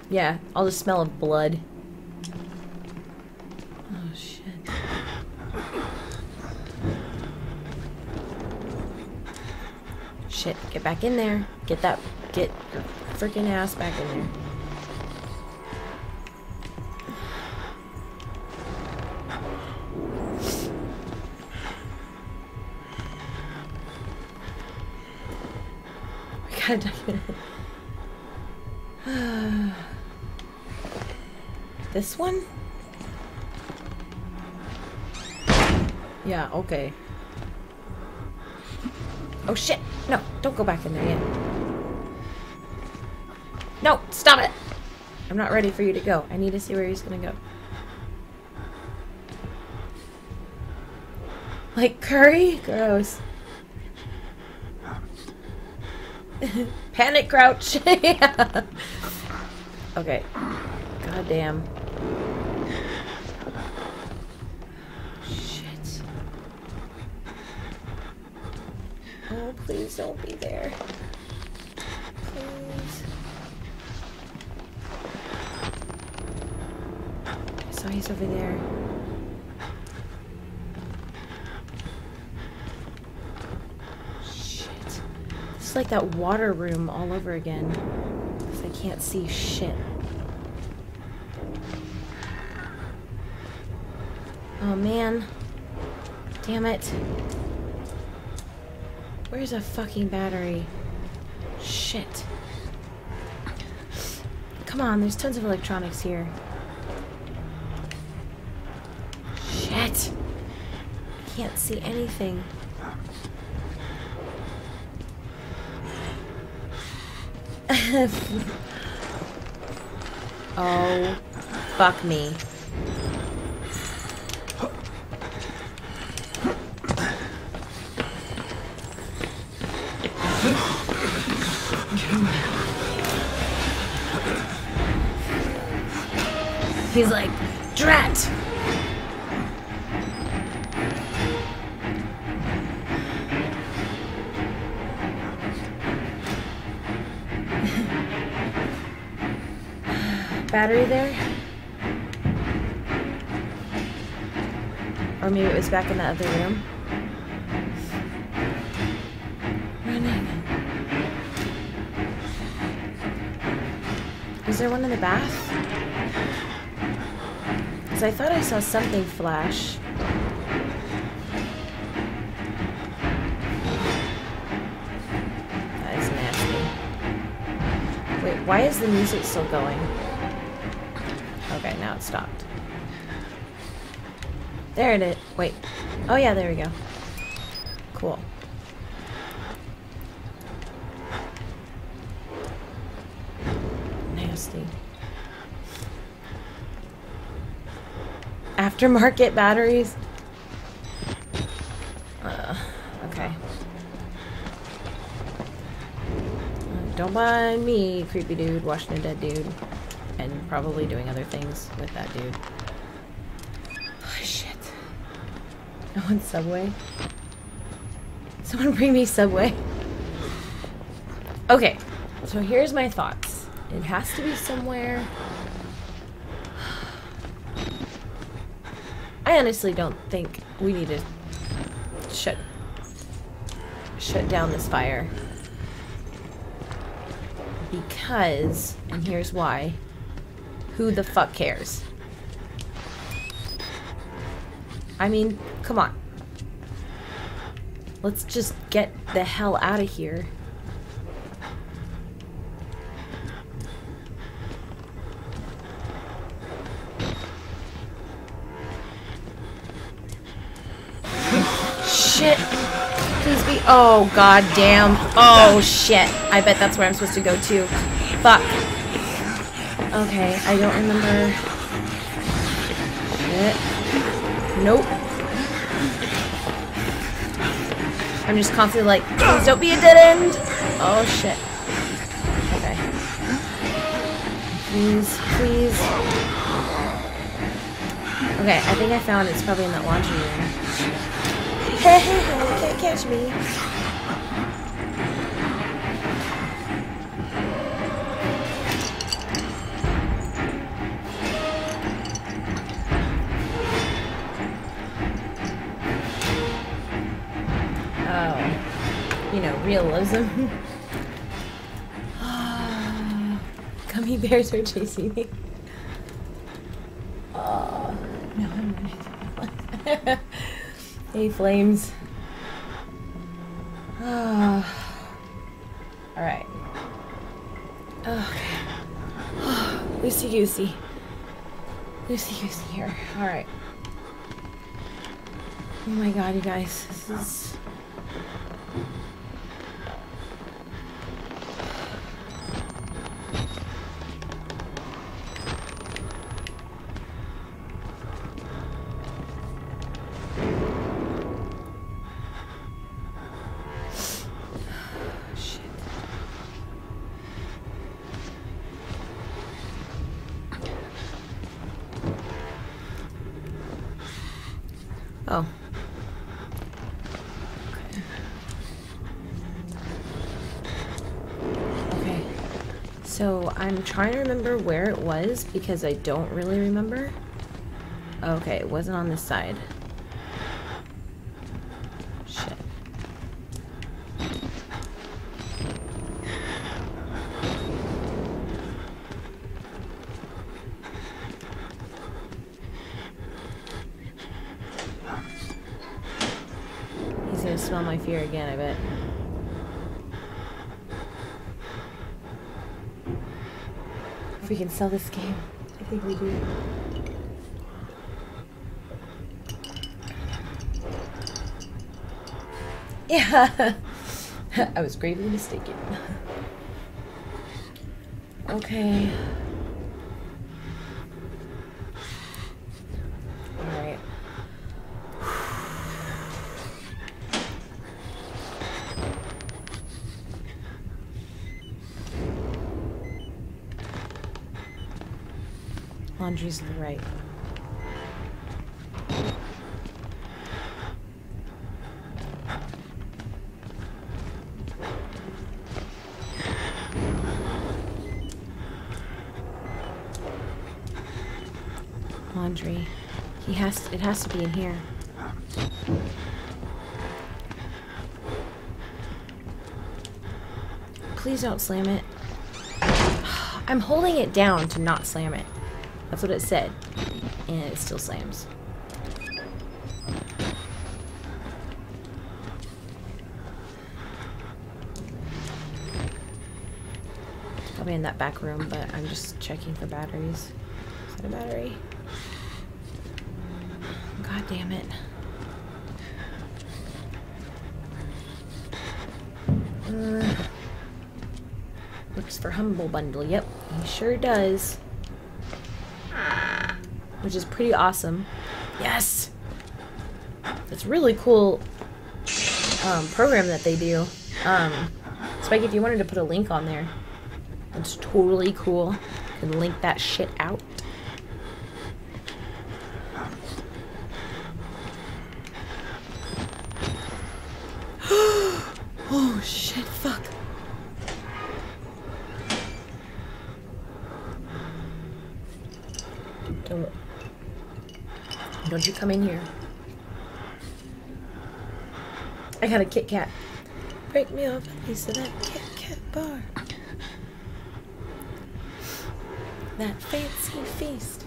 Yeah, all the smell of blood. Oh, shit. Shit, get back in there. Get your freaking ass back in there. We gotta document it. This one? Yeah, okay. Oh shit! No, don't go back in there yet. No, stop it! I'm not ready for you to go. I need to see where he's gonna go. Like curry? Gross. Panic crouch. Yeah. Okay. Goddamn. Shit. Oh, please don't be there. Please. So he's over there. Shit. It's like that water room all over again. Because I can't see shit. Oh man. Damn it. Where's a fucking battery? Shit. Come on, there's tons of electronics here. Shit. I can't see anything. Oh, fuck me. He's like, drat! Battery there? Or maybe it was back in the other room. Running. Is there one in the bath? Because I thought I saw something flash. That is nasty. Wait, why is the music still going? Okay, now it stopped. There it is. Wait. Oh yeah, there we go. Cool. Nasty. Aftermarket batteries? Okay. Don't mind me, creepy dude, washing a dead dude. And probably doing other things with that dude. Oh, shit. I want Subway. Someone bring me Subway. Okay, so here's my thoughts. It has to be somewhere... I honestly don't think we need to shut down this fire. Because, and here's why, who the fuck cares? I mean, come on. Let's just get the hell out of here. Shit. Please be. Oh, god damn. Oh, shit. I bet that's where I'm supposed to go to. Fuck. Okay, I don't remember. Shit. Nope. I'm just constantly like, please don't be a dead end. Oh, shit. Okay. Please, please. Okay, I think I found it's probably in that laundry room. Hey, hey, hey, can't catch me. realism. Gummy bears are chasing me. Oh, no, I'm running. Hey, flames. Alright. Okay. Loosey goosey. Loosey goosey here. Alright. Oh my god, you guys. This is... Oh. Okay. So I'm trying to remember where it was because I don't really remember. Okay, it wasn't on this side. Shit. He's gonna smell my fear again, I bet. If we can sell this game, I think we do. Yeah, I was gravely mistaken. Okay. Alright. Laundry's to the right. Laundry. It has to be in here. Please don't slam it. I'm holding it down to not slam it. That's what it said. And it still slams. Probably in that back room, but I'm just checking for batteries. Is that a battery? God damn it. Looks for Humble Bundle. Yep, he sure does. Which is pretty awesome. Yes! It's really cool program that they do. Spike, if you wanted to put a link on there, it's totally cool. You can link that shit out. Oh shit, fuck. Don't you come in here. I got a Kit Kat. Break me off a piece of that Kit Kat bar. That fancy feast.